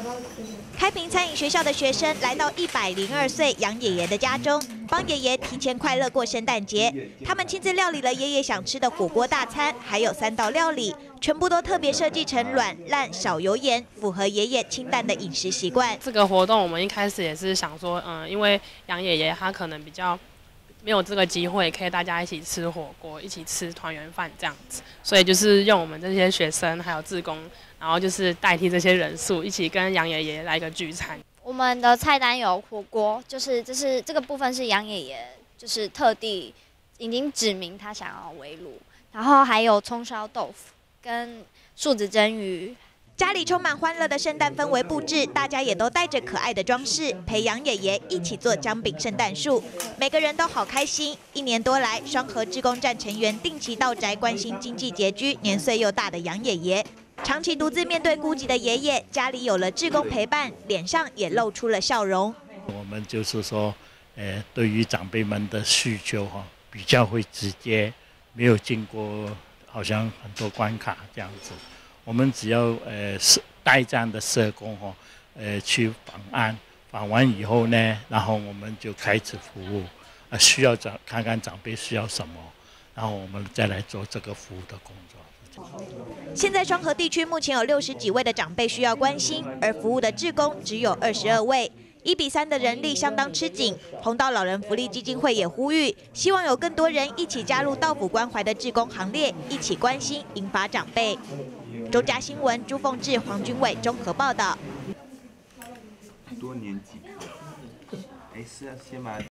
开平餐饮学校的学生来到102岁杨爷爷的家中，帮爷爷提前快乐过圣诞节。他们亲自料理了爷爷想吃的火锅大餐，还有3道料理，全部都特别设计成软烂少油盐，符合爷爷清淡的饮食习惯。 这个活动我们一开始也是想说，因为杨爷爷他可能比较没有这个机会，可以大家一起吃火锅，一起吃团圆饭这样子，所以就是用我们这些学生还有志工，然后就是代替这些人数，一起跟杨爷爷来一个聚餐。 我们的菜单有火锅，这个部分是杨爷爷就是特地已经指明他想要围炉，然后还有葱烧豆腐跟树子蒸鱼。 家里充满欢乐的圣诞氛围布置，大家也都带着可爱的装饰，陪杨爷爷一起做姜饼圣诞树，每个人都好开心。1年多来，双和志工站成员定期到宅关心经济拮据、年岁又大的杨爷爷。长期独自面对孤寂的爷爷，家里有了志工陪伴，脸上也露出了笑容。 我们就是说，对于长辈们的需求比较会直接，没有经过好像很多关卡这样子。我们只要带这样的社工去访案，访完以后呢，然后我们就开始服务，需要看看长辈需要什么，然后我们再来做这个服务的工作。 现在双和地区目前有60几位的长辈需要关心，而服务的志工只有22位，1比3的人力相当吃紧。红道老人福利基金会也呼吁，希望有更多人一起加入到府关怀的志工行列，一起关心银发长辈。中嘉新闻朱凤智、黄君伟综合报道。 多年级课，是啊，先把。